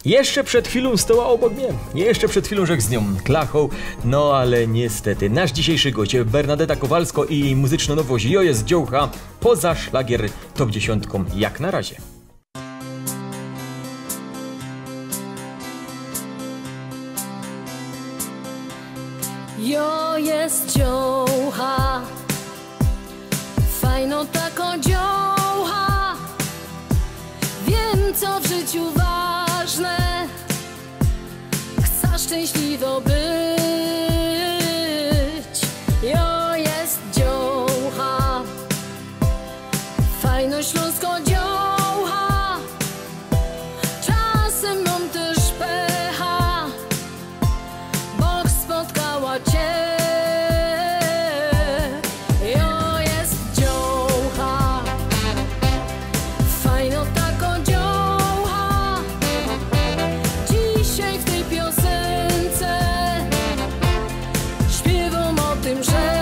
Jeszcze przed chwilą stała obok mnie, jeszcze przed chwilą rzekł z nią klachą, no ale niestety nasz dzisiejszy gość Bernadeta Kowalsko i jej muzyczna nowość Jo jest dziołcha poza szlagier top 10 jak na razie. Jo jest dziołcha, fajno tako dziołcha. Wiem co w życiu ważne, chcę szczęśliwo być. Jo jest dziołcha, fajno śląsko dziołcha. Czasem mam też pecha, Bóg spotkała cię. Jo jest dziołcha, fajno tako dziołcha. Dzisiaj w tej piosence śpiewam o tym, że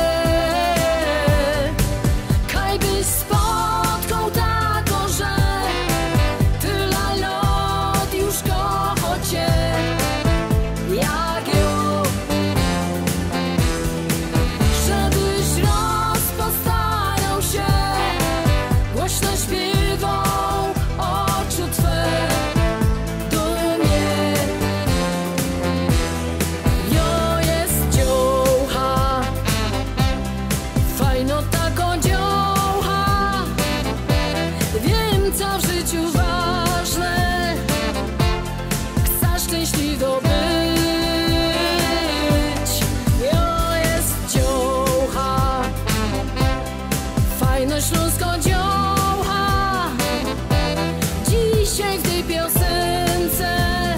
kaj byś spotkał tako, że tyle lat już kocho cię jak ją, żebyś raz postarał się, głośno śpiewał oczy twe do mnie. Jo jest dziołcha, fajno tako dziołcha. Wiem co w życiu ważne, chcę szczęśliwo być. Jo jest dziołcha, fajno śląsko dziołcha. Dzisiaj w tej piosence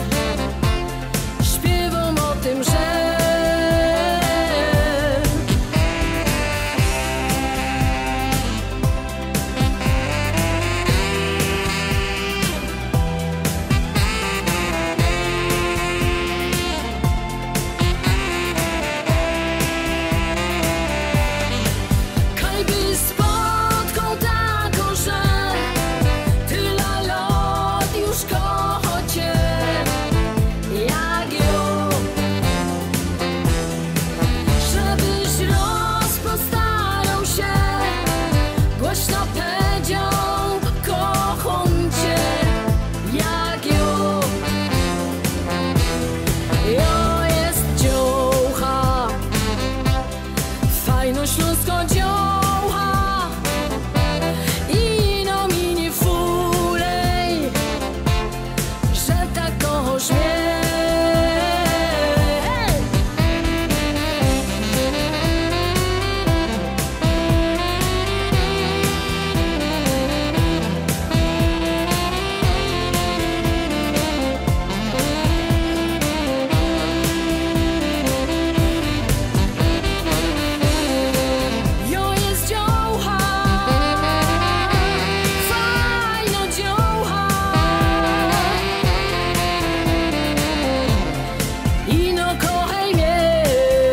śpiewam o tym, że kaj byś spotkał tako, że tyle lat już kocho cię jak ją, żebyś raz postarał się, głośno powiedział kocham cię jak ją. Jo jest dziołcha, fajno śląsko dziołcha. I no mi nie fulej, że tak kochasz mnie. Jo jest dziołcha, fajno dziołcha. I no kochaj mnie.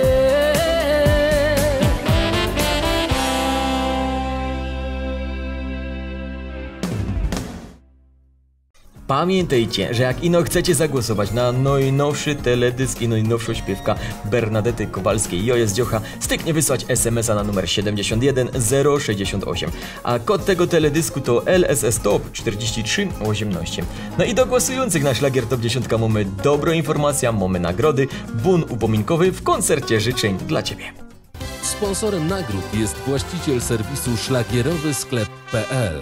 Pamiętajcie, że jak ino chcecie zagłosować na najnowszy teledysk i najnowszą śpiewka Bernadety Kowalskiej Jo jest dziołcha, styknie wysłać SMS-a na numer 71068, a kod tego teledysku to LSS Top 4318. No i do głosujących na szlagier top 10 mamy dobrą informację, mamy nagrody, bun upominkowy w koncercie życzeń dla ciebie. Sponsorem nagród jest właściciel serwisu szlagierowysklep.pl.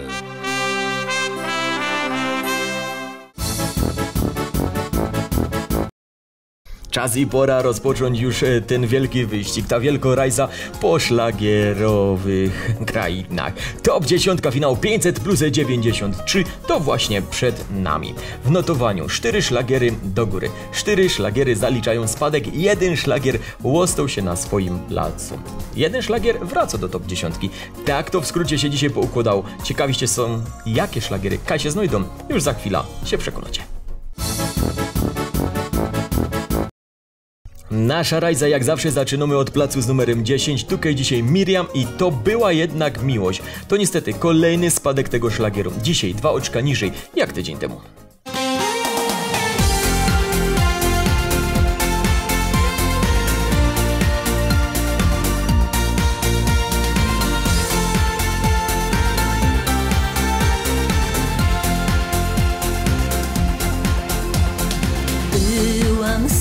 Czas i pora rozpocząć już ten wielki wyścig, ta wielka rajsa po szlagierowych krainach. Top 10 finał 500 plus 93 to właśnie przed nami. W notowaniu 4 szlagiery do góry, 4 szlagiery zaliczają spadek, 1 szlagier łostał się na swoim placu. 1 szlagier wraca do top 10. Tak to w skrócie się dzisiaj poukładało. Ciekawiście są, jakie szlagiery kaj się znajdą, już za chwilę się przekonacie. Nasza rajza jak zawsze zaczynamy od placu z numerem 10, tutaj dzisiaj Miriam i To była jednak miłość. To niestety kolejny spadek tego szlagieru. Dzisiaj 2 oczka niżej, jak tydzień temu.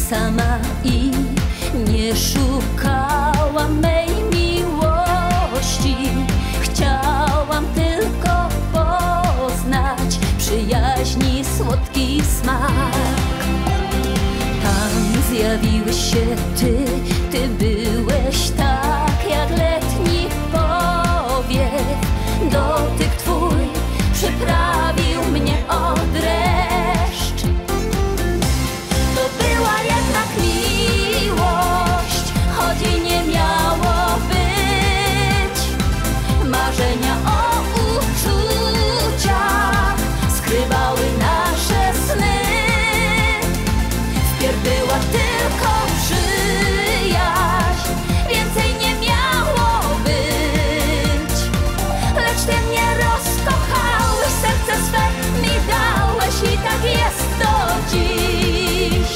sama i nie szukałam mej miłości. Chciałam tylko poznać przyjaźni słodki smak. Tam zjawiłeś się ty byłeś tak jak letni powiew. Dotyk twój przyprawił mnie o dreszcz. To była jednak miłość, choć i nie miało być. Marzenia o uczuciach skrywały nasze sny. Wpierw była tylko przyjaźń, więcej nie miało być. Lecz ty mnie rozkochałeś, serce swe mi dałeś i tak jest do dziś.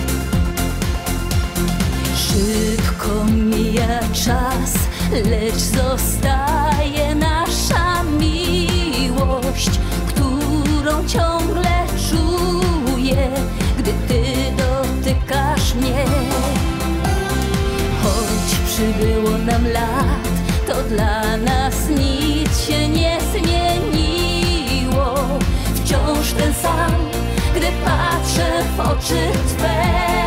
Szybko mija czas, lecz zostaje nasza miłość, którą ciągle czuję, gdy ty dotykasz mnie. Choć przybyło nam lat, to dla nas nic się nie zmieniło. Wciąż ten sam, gdy patrzę w oczy twe.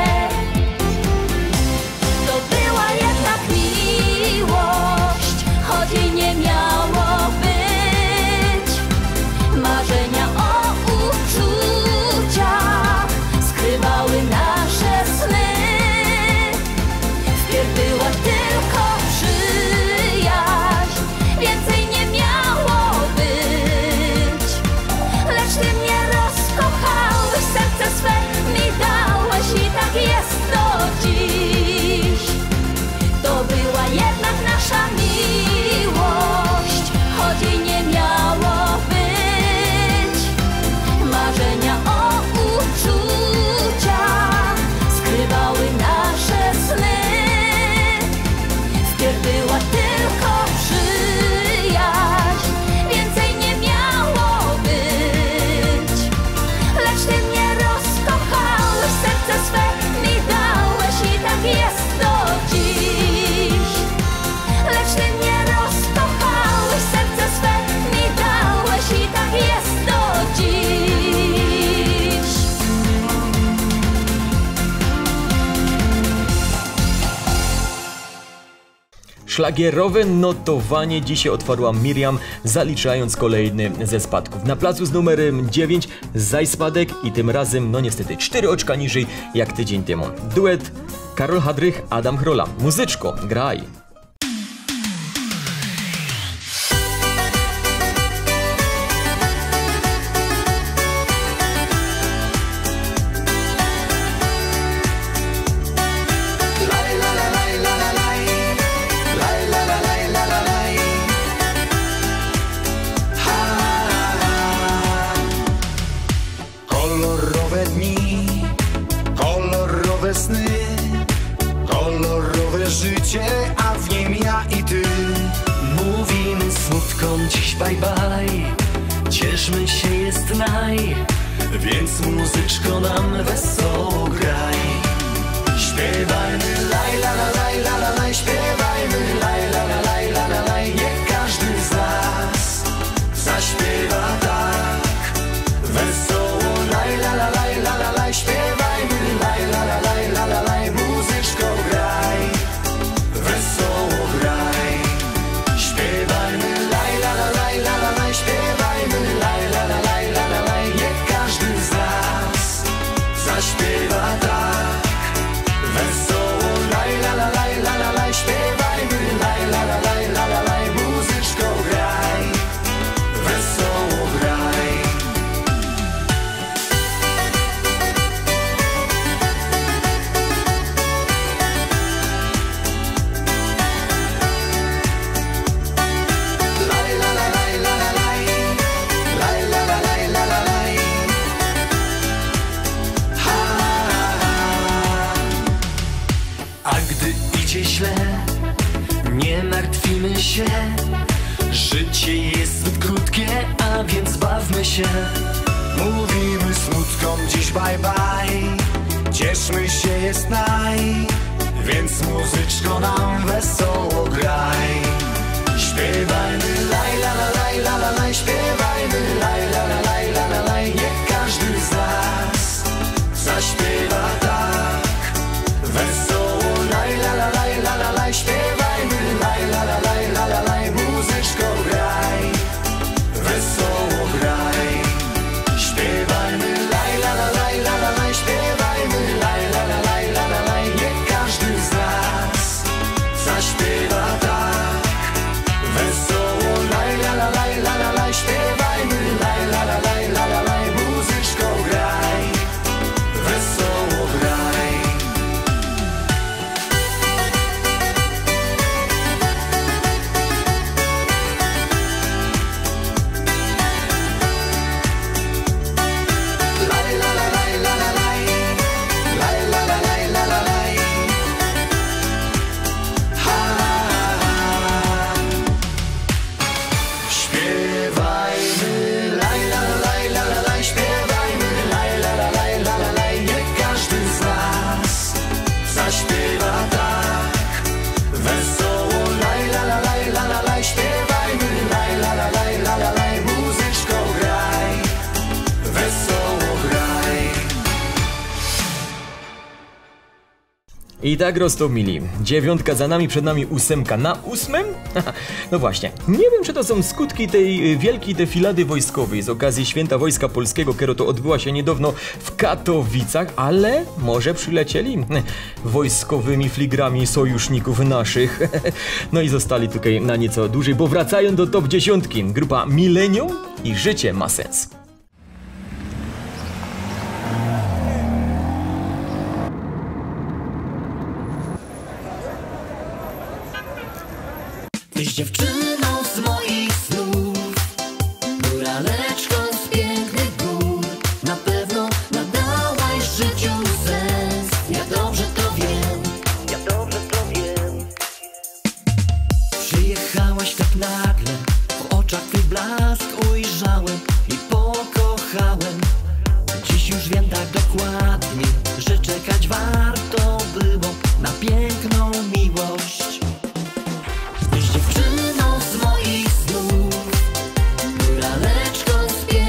To była jednak miłość, choć i nie miało być. Marzenia o uczuciach skrywały nasze sny. Wpierw była tylko przyjaźń, więcej nie miało być. Lecz ty mnie rozkochałeś, serce swe mi dałeś i tak jest do dziś. To była jednak nasza miłość, choć i nie miało być. Marzenia o uczuciach skrywały nasze sny. Wpierw była tylko przyjaźń, więcej nie miało być. Lecz ty mnie rozkochałeś, serce swe mi dałeś i tak jest do dziś. Lecz ty mnie rozkochałeś, serce swe mi dałeś i tak jest do dziś. Szlagierowe notowanie dzisiaj otworzyła Miriam, zaliczając kolejny ze spadków. Na placu z numerem 9 zaś spadek i tym razem, no niestety, 4 oczka niżej jak tydzień temu. Duet Karol Hadrych, Adam Chrola. Muzyczko, graj! Kolorowe dni, kolorowe sny, kolorowe życie, a w nim ja i ty. Mówimy smutkom dziś bye bye, cieszmy się jest naj, więc muzyczko nam wesoło graj. Śpiewajmy laj la la laj la la laj, śpiewajmy laj la la laj la la laj. Niech każdy z nas zaśpiewa tak wesoło laj la la laj la la laj. Śpiewajmy laj la la laj la la laj, muzyczko graj, wesoło graj. Śpiewajmy laj la la laj la la laj, śpiewajmy laj la la laj la la laj. Niech każdy z nas zaśpiewa tak wesoło laj la la laj la la laj. Śpiewajmy laj la la laj la la laj, muzyczko graj, wesoło graj. Laj la la laj la la laj, laj la la laj la la laj. Ha, ha. A gdy idzie źle, nie martwimy się. Życie jest zbyt krótkie, a więc bawmy się. Mówimy smutkom dziś bye bye, Cieszmy się jest więc muzyczko nam wesoło graj. Śpiewajmy laj la la laj la la laj, śpiewajmy laj la la laj la la laj. Niech każdy z nas zaśpiewa tak wesoło laj la la laj la la laj, śpiewajmy laj la la laj la la laj. Muzyczko graj, wesoło graj. Śpiewajmy laj la la laj la la laj, śpiewajmy laj la la laj la la laj. Niech każdy z nas zaśpiewa tak wesoło laj la la laj la la laj. Śpiewajmy laj la la laj la la laj. Muzyczko graj, wesoło graj. Laj la la laj la la laj, laj la la laj la la laj. Ha, ha, ha. Śpiewajmy laj la la laj la la laj, śpiewajmy laj la la laj la la laj. Niech każdy z nas zaśpiewa tak wesoło laj la la laj la la laj. Śpiewajmy laj la la laj la la laj. Muzyczko graj, wesoło graj. I tak roztomili. 9 za nami, przed nami 8. Na 8? No właśnie. Nie wiem, czy to są skutki tej wielkiej defilady wojskowej z okazji Święta Wojska Polskiego, która to odbyła się niedawno w Katowicach, ale może przylecieli wojskowymi fligrami sojuszników naszych. No i zostali tutaj na nieco dłużej, bo wracają do top 10. Grupa Millennium i Życie ma sens. Tyś dziewczyną z moich snów, góraleczką z pięknych gór. Na pewno nadałaś życiu sens. Ja dobrze to wiem, ja dobrze to wiem. Przyjechałaś tak nagle, w oczach twój blask ujrzałem i pokochałem. Dziś już wiem tak dokładnie, że czekać warto było na piękną miłość. Dziewczyną z moich snów, góraleczką z pięknych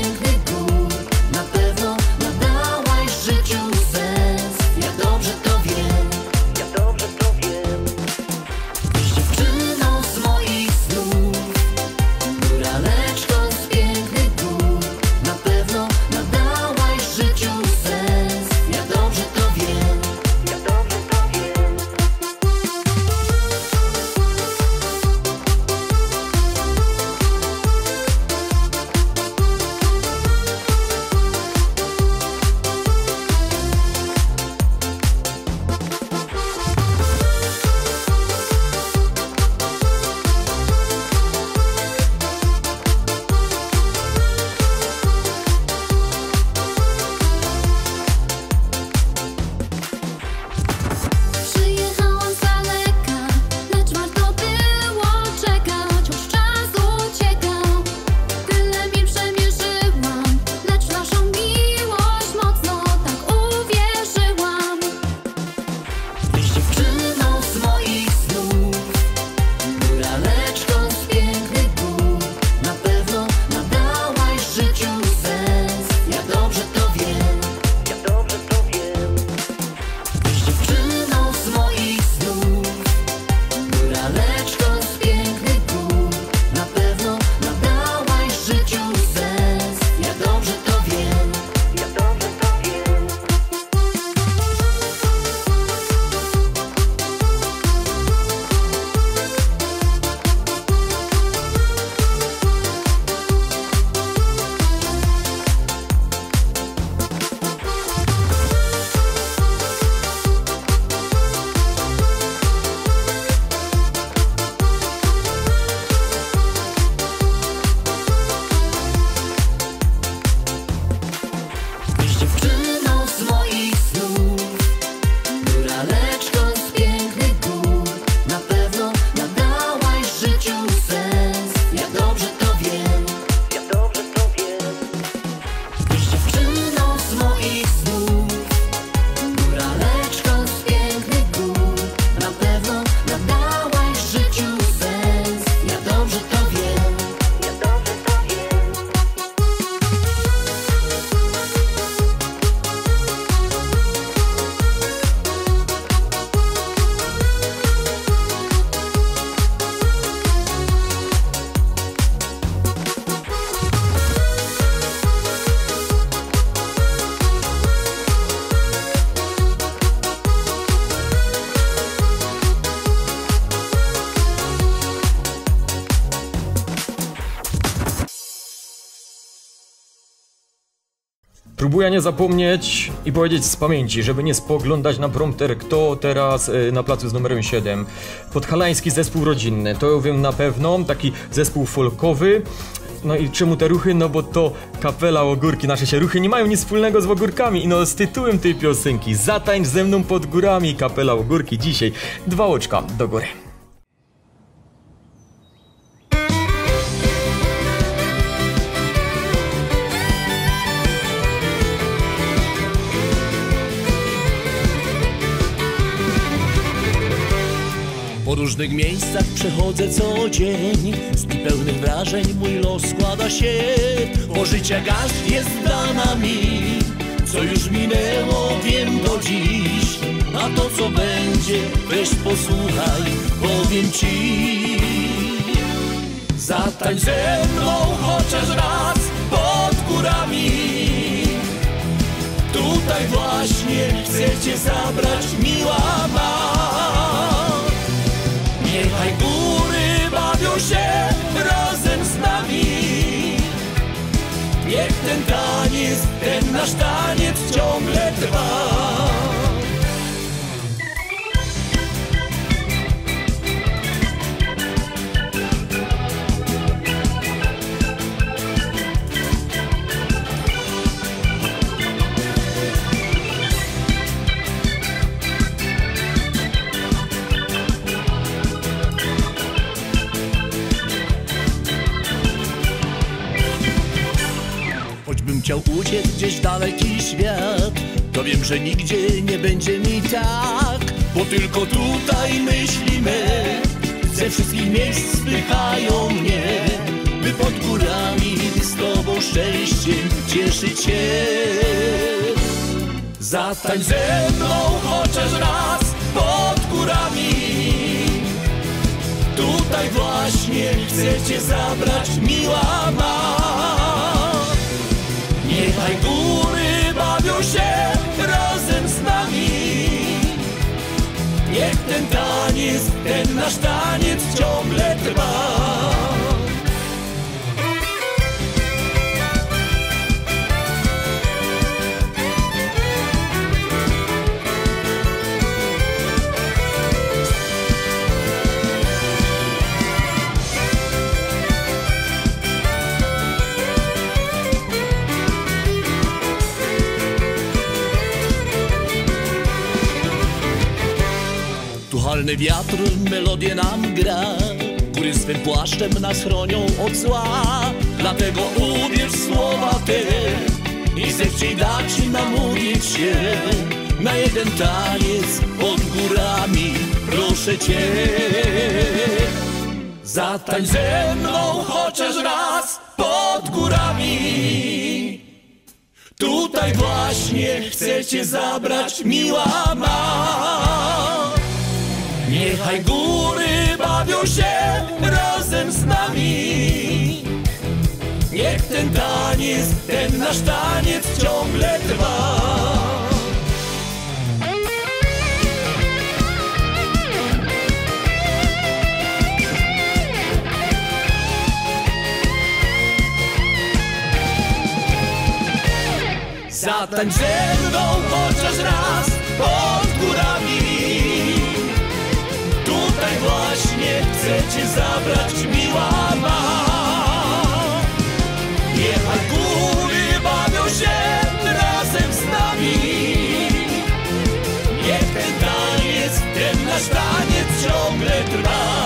Próbuję nie zapomnieć i powiedzieć z pamięci, żeby nie spoglądać na prompter, kto teraz na placu z numerem 7. Podhalański zespół rodzinny, to ja wiem na pewno, taki zespół folkowy. No i czemu te ruchy? No bo to kapela Ogórki, nasze się ruchy nie mają nic wspólnego z Ogórkami. I no z tytułem tej piosenki, Zatańcz ze mną pod górami, kapela Ogórki dzisiaj 2 oczka do góry. Po różnych miejscach przechodzę co dzień, z dni pełnych wrażeń mój los składa się. Bo życia garść jest dana mi, co już minęło wiem do dziś. A to co będzie, weź posłuchaj, powiem ci. Zatańcz ze mną chociaż raz pod górami. Tutaj właśnie chcę cię zabrać, miła ma. Niechaj góry bawią się razem z nami. Niech ten taniec, ten nasz taniec ciągle trwa. Choćbym chciał uciec gdzieś w daleki świat, to wiem, że nigdzie nie będzie mi tak. Bo tylko tutaj myśli me ze wszystkich miejsc spychają mnie, by pod górami z tobą szczęściem cieszyć się. Zatańcz ze mną chociaż raz pod górami. Tutaj właśnie chcę cię zabrać, miła ma. Niechaj góry bawią się razem z nami. Niech ten taniec, ten nasz taniec ciągle trwa. Tuchalny wiatr melodię nam gra, góry swym płaszczem nas chronią od zła. Dlatego uwierz słowa te i zechciej dać namówić się na jeden taniec pod górami, proszę cię. Zatańcz ze mną chociaż raz pod górami. Tutaj właśnie chcę cię zabrać, miła ma. Niechaj góry bawią się razem z nami. Niech ten taniec, ten nasz taniec ciągle trwa. Zatańcz ze mną chociaż raz pod górami. Tutaj właśnie chcę cię zabrać, miła ma. Niechaj góry bawią się razem z nami. Niech ten taniec, ten nasz taniec ciągle trwa.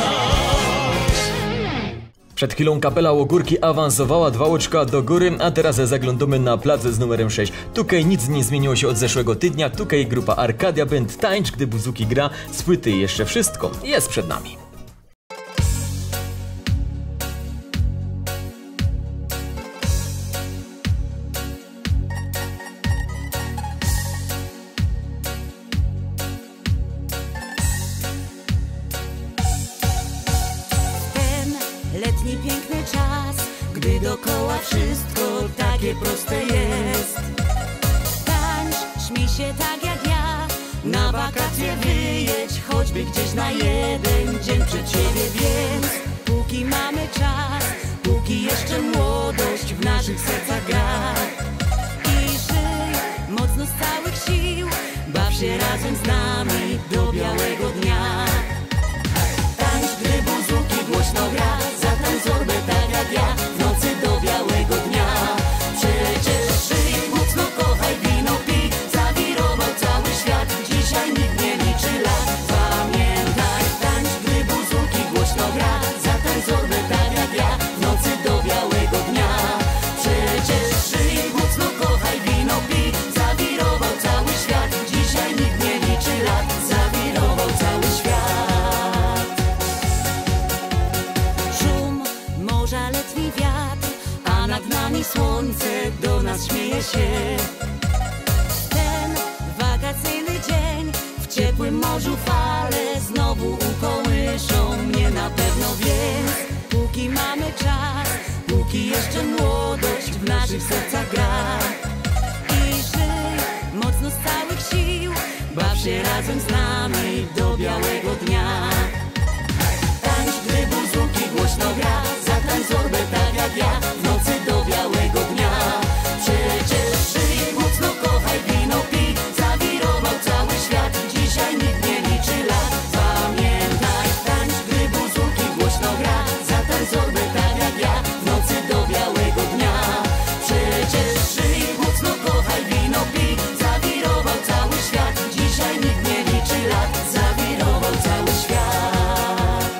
Przed chwilą kapela Ogórki awansowała 2 oczka do góry, a teraz zaglądamy na plac z numerem 6. Tutaj nic nie zmieniło się od zeszłego tygodnia, tutaj grupa Arcadia Band Tańcz, gdy Buzuki gra, z płyty jeszcze wszystko jest przed nami. Letni piękny czas, gdy dookoła wszystko takie proste jest. Tańcz, śmiej się tak jak ja, na wakacje wyjedź, choćby gdzieś na jeden dzień przed siebie, więc póki mamy czas, póki jeszcze młodość w naszych sercach gra i żyć. nas śmieje się. Ten wakacyjny dzień, w ciepłym morzu fale znowu ukołyszą mnie na pewno, więc póki mamy czas, póki jeszcze młodość w naszych sercach gra. I żyj mocno z całych sił, baw się razem z nami do białego dnia. Tańcz, gdy buzuki głośno gra, zatańcz zorbę tak jak ja w nocy do białego dnia. Przecież żyj, mocno kochaj, wino pij, zawirował cały świat, dzisiaj nikt nie liczy lat. Pamiętaj, tańcz, gdy buzuki głośno gra, zatańcz zorbę tak jak ja w nocy do białego dnia. Przecież żyj, mocno kochaj, wino pij, zawirował cały świat, dzisiaj nikt nie liczy lat, zawirował cały świat.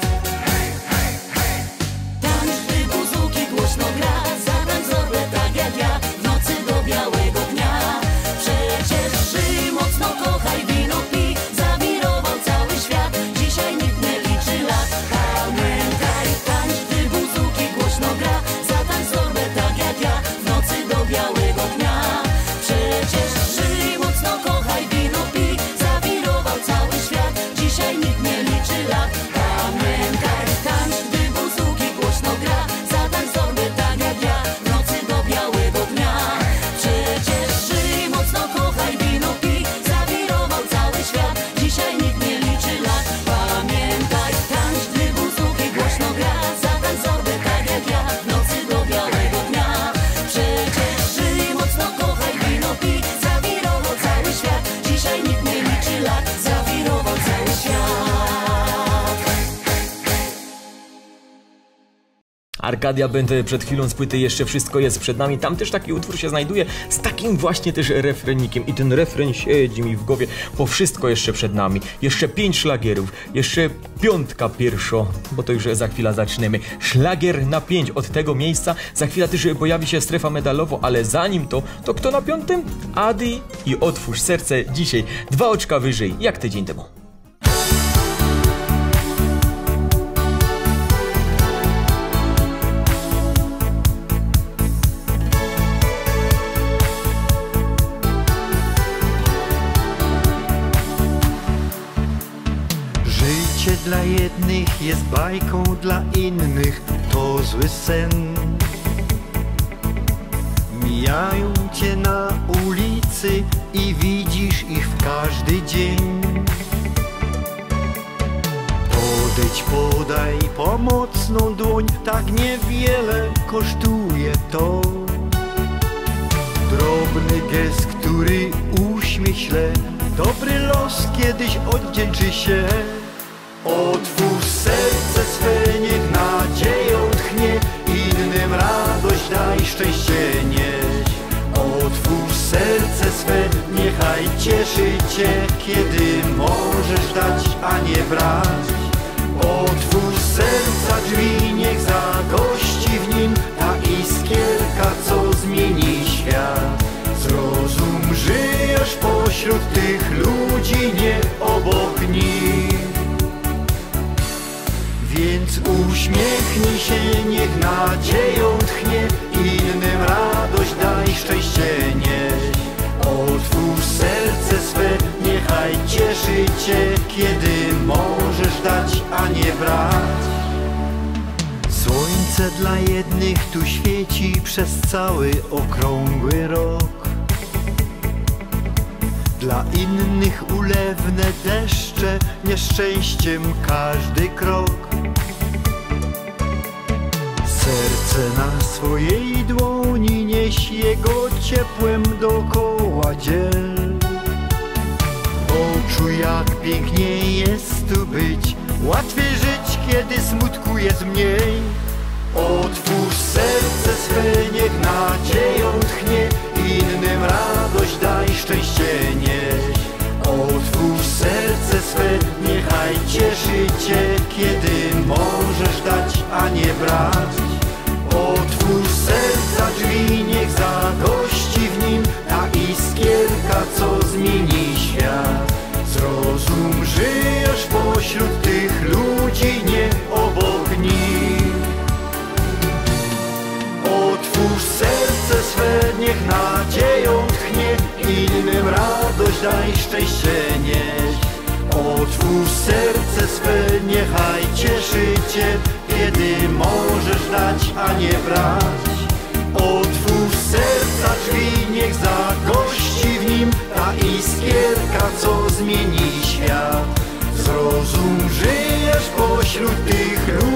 Tańcz, gdy buzuki głośno gra, zatańcz zorbę tak jak ja w nocy do białego dnia. Przecież żyj, mocno kochaj, wino pij, zawirował cały świat, dzisiaj nikt nie liczy lat. Pamiętaj, tańcz, gdy buzuki głośno gra, zatańcz zorbę tak jak ja w nocy do białego dnia. Przecież żyj, mocno kochaj, wino pij, zawirował cały świat, dzisiaj nikt nie liczy lat. Pamiętaj, tańcz, gdy buzuki głośno gra, zatańcz zorbę tak jak ja w nocy do białego dnia. Przecież żyj, mocno kochaj, wino pij, zawirował cały świat, dzisiaj nikt nie liczy lat. Pamiętaj, tańcz, gdy buzuki głośno gra, zatańcz zorbę tak jak ja w nocy do białego dnia. Przecież żyj, mocno kochaj, wino pij, zawirował cały świat, dzisiaj nikt nie liczy lat, zawirował cały świat. Arkadia Band przed chwilą z płyty Jeszcze wszystko jest przed nami. Tam też taki utwór się znajduje z takim właśnie też refrenikiem. I ten refren siedzi mi w głowie, bo wszystko jeszcze przed nami. Jeszcze 5 szlagierów, jeszcze 5 pierwszo, bo to już za chwilę zaczniemy. Szlagier na 5 od tego miejsca. Za chwilę też pojawi się strefa medalowo, ale zanim to kto na 5? Adi i Otwórz serce dzisiaj 2 oczka wyżej, jak tydzień temu. Życie dla jednych jest bajką, dla innych to zły sen. Mijają cię na ulicy i widzisz ich w każdy dzień. Podejdź, podaj pomocną dłoń, tak niewiele kosztuje to. Drobny gest, który uśmiech śle, dobry los kiedyś odwdzięczy się. Otwórz serce swe, niech nadzieją tchnie, innym radość daj, szczęście nieś. Otwórz serce swe, niechaj cieszy cię, kiedy możesz dać, a nie brać. Otwórz serca drzwi, niech zagości w nim ta iskierka, co zmieni świat. Zrozum, żyjesz pośród tych ludzi, nie obok nich. Więc uśmiechnij się, niech nadzieją tchnie, innym radość daj, szczęście nieś. Otwórz serce swe, niechaj cieszy cię, kiedy możesz dać, a nie brać. Słońce dla jednych tu świeci przez cały okrągły rok. Dla innych ulewne deszcze, nieszczęściem każdy krok. Serce na swojej dłoni nieś, jego ciepłem dokoła dziel. Poczuj, jak pięknie jest tu być, łatwiej żyć, kiedy smutku jest mniej. Otwórz serce swe, niech nadzieją tchnie, innym radość daj, szczęście nieś. Otwórz serce swe, niechaj cieszy cię, kiedy możesz dać, a nie brać. Otwórz serca drzwi, niech zagości w nim ta iskierka, co zmieni świat. Zrozum, żyjesz pośród tych ludzi, nie obok nich. Otwórz serce swe, niech na daj szczęście nieść. Otwórz serce swe, niechaj cieszy cię, kiedy możesz dać, a nie brać. Otwórz serca drzwi, niech zagości w nim ta iskierka, co zmieni świat. Zrozum, żyjesz pośród tych ludzi,